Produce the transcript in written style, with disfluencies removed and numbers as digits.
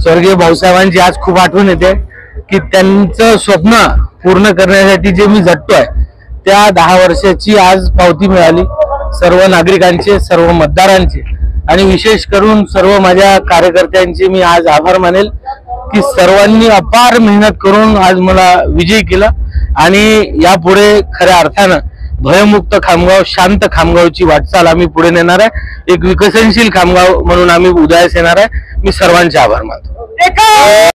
स्वर्गीय भाऊसाहेबांची आज खूप आठवण येते की त्यांचं स्वप्न पूर्ण करण्यासाठी जे मी झटतोय त्या 10 वर्षाची आज पावती मिळाली। सर्व नागरिकांचे, सर्व मतदारांचे आणि विशेष करून सर्व माझ्या कार्यकर्त्यांचे मी आज आभार मानेल की सर्वांनी अपार मेहनत करून आज मला विजयी केलं आणि यापुढे खऱ्या अर्थानं भयमुक्त खामगाव, शांत खामगावची वाटचाल आम्ही पुढे नेणार आहे। एक विकसनशील खामगाव म्हणून आम्ही उदयास येणार आहे। मी सर्वांचे आभार मानतो।